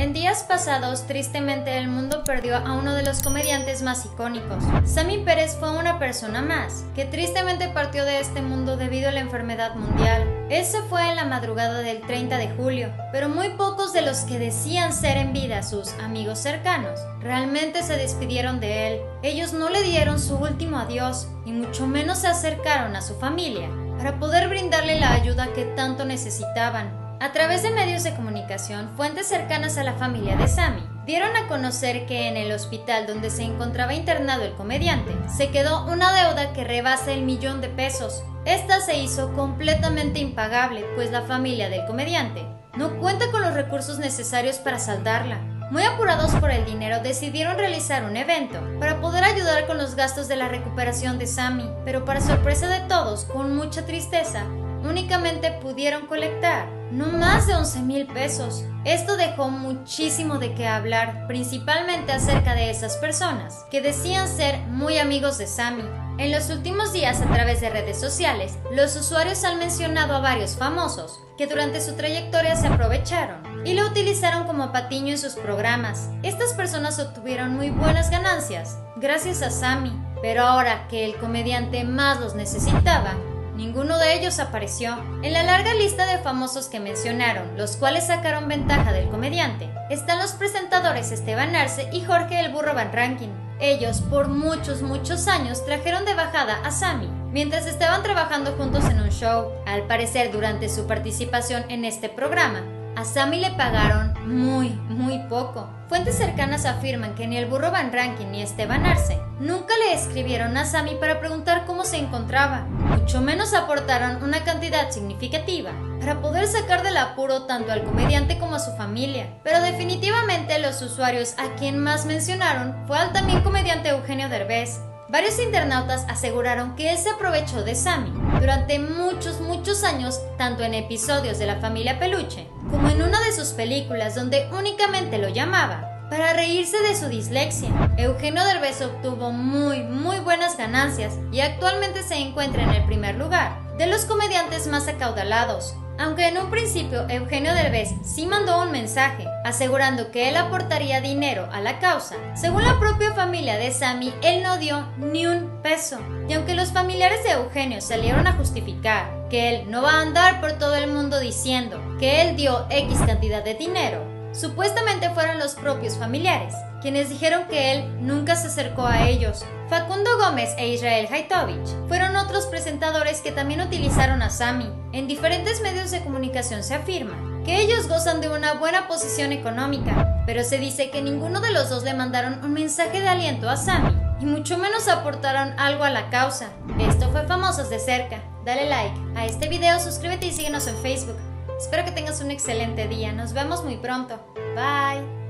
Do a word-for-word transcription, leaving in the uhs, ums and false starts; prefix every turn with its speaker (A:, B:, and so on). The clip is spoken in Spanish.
A: En días pasados, tristemente, el mundo perdió a uno de los comediantes más icónicos. Sammy Pérez fue una persona más, que tristemente partió de este mundo debido a la enfermedad mundial. Él se fue en la madrugada del treinta de julio, pero muy pocos de los que decían ser en vida sus amigos cercanos realmente se despidieron de él. Ellos no le dieron su último adiós, y mucho menos se acercaron a su familia para poder brindarle la ayuda que tanto necesitaban. A través de medios de comunicación, fuentes cercanas a la familia de Sammy dieron a conocer que en el hospital donde se encontraba internado el comediante se quedó una deuda que rebasa el millón de pesos. Esta se hizo completamente impagable, pues la familia del comediante no cuenta con los recursos necesarios para saldarla. Muy apurados por el dinero, decidieron realizar un evento para poder ayudar con los gastos de la recuperación de Sammy, pero para sorpresa de todos, con mucha tristeza, únicamente pudieron colectar no más de once mil pesos. Esto dejó muchísimo de qué hablar, principalmente acerca de esas personas que decían ser muy amigos de Sammy. En los últimos días, a través de redes sociales, los usuarios han mencionado a varios famosos que durante su trayectoria se aprovecharon y lo utilizaron como patiño en sus programas. Estas personas obtuvieron muy buenas ganancias gracias a Sammy, pero ahora que el comediante más los necesitaba, ninguno de ellos apareció. En la larga lista de famosos que mencionaron, los cuales sacaron ventaja del comediante, están los presentadores Esteban Arce y Jorge el Burro Van Rankin. Ellos, por muchos, muchos años, trajeron de bajada a Sammy mientras estaban trabajando juntos en un show. Al parecer, durante su participación en este programa, a Sammy le pagaron muy, muy poco. Fuentes cercanas afirman que ni el Burro Van Rankin ni Esteban Arce nunca le escribieron a Sammy para preguntar cómo se encontraba, mucho menos aportaron una cantidad significativa para poder sacar del apuro tanto al comediante como a su familia. Pero definitivamente los usuarios a quien más mencionaron fue al también comediante Eugenio Derbez. Varios internautas aseguraron que él se aprovechó de Sammy durante muchos, muchos años, tanto en episodios de La Familia Peluche como en una de sus películas donde únicamente lo llamaba para reírse de su dislexia. Eugenio Derbez obtuvo muy, muy buenas ganancias y actualmente se encuentra en el primer lugar de los comediantes más acaudalados. Aunque en un principio Eugenio Derbez sí mandó un mensaje asegurando que él aportaría dinero a la causa, según la propia familia de Sammy, él no dio ni un peso. Y aunque los familiares de Eugenio salieron a justificar que él no va a andar por todo el mundo diciendo que él dio X cantidad de dinero, supuestamente fueron los propios familiares quienes dijeron que él nunca se acercó a ellos. Facundo Gómez e Israel Haitovich fueron otros presentadores que también utilizaron a Sammy. En diferentes medios de comunicación se afirma que ellos gozan de una buena posición económica, pero se dice que ninguno de los dos le mandaron un mensaje de aliento a Sammy y mucho menos aportaron algo a la causa. Esto fue Famosos de Cerca. Dale like a este video, suscríbete y síguenos en Facebook. Espero que tengas un excelente día. Nos vemos muy pronto. Bye.